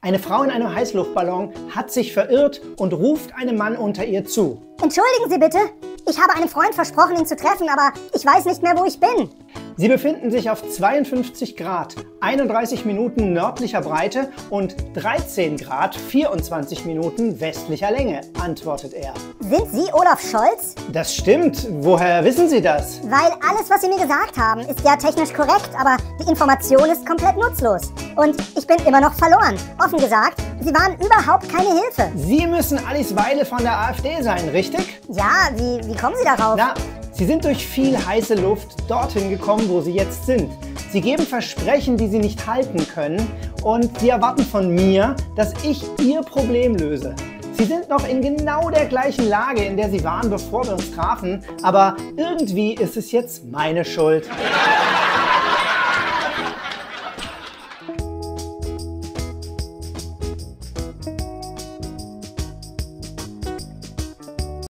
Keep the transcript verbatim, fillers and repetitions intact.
Eine Frau in einem Heißluftballon hat sich verirrt und ruft einem Mann unter ihr zu. Entschuldigen Sie bitte, ich habe einem Freund versprochen, ihn zu treffen, aber ich weiß nicht mehr, wo ich bin. Sie befinden sich auf zweiundfünfzig Grad, einunddreißig Minuten nördlicher Breite und dreizehn Grad, vierundzwanzig Minuten westlicher Länge, antwortet er. Sind Sie Olaf Scholz? Das stimmt. Woher wissen Sie das? Weil alles, was Sie mir gesagt haben, ist ja technisch korrekt, aber die Information ist komplett nutzlos. Und ich bin immer noch verloren. Offen gesagt, Sie waren überhaupt keine Hilfe. Sie müssen Alice Weidel von der AfD sein, richtig? Ja, wie, wie kommen Sie darauf? Na, Sie sind durch viel heiße Luft dorthin gekommen, wo Sie jetzt sind. Sie geben Versprechen, die Sie nicht halten können, und Sie erwarten von mir, dass ich Ihr Problem löse. Sie sind noch in genau der gleichen Lage, in der Sie waren, bevor wir uns trafen, aber irgendwie ist es jetzt meine Schuld.